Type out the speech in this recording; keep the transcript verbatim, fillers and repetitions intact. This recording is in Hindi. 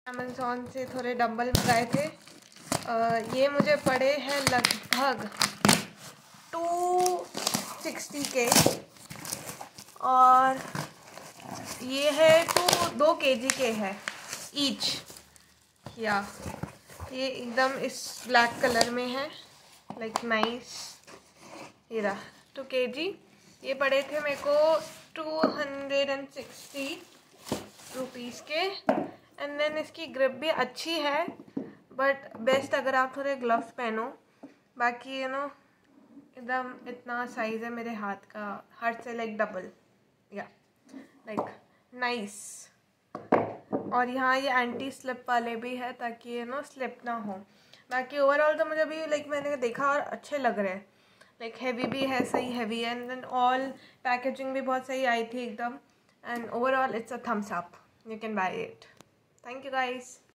अमेज़ॉन से थोड़े डंबल मंगाए थे। uh, ये मुझे पड़े हैं लगभग टू सिक्सटी के, और ये है टू दो के जी के है ईच। या ये एकदम इस ब्लैक कलर में है, लाइक नाइस। ये रहा टू के जी। ये पड़े थे मेरे को two hundred and sixty rupees के। एंड देन इसकी ग्रिप भी अच्छी है, बट बेस्ट अगर आप थोड़े ग्लव्स पहनो। बाकी यू नो एकदम इतना साइज़ है मेरे हाथ का, हाथ से लाइक डबल। या लाइक नाइस। और यहाँ ये एंटी स्लिप वाले भी है ताकि यू नो स्लिप ना हो। बाकी ओवरऑल तो मुझे भी लाइक मैंने देखा और अच्छे लग रहे हैं, लाइक हैवी भी है, सही हैवी है। एंड देन ऑल पैकेजिंग भी बहुत सही आई थी एकदम। And overall it's a thumbs up, you can buy it. Thank you guys.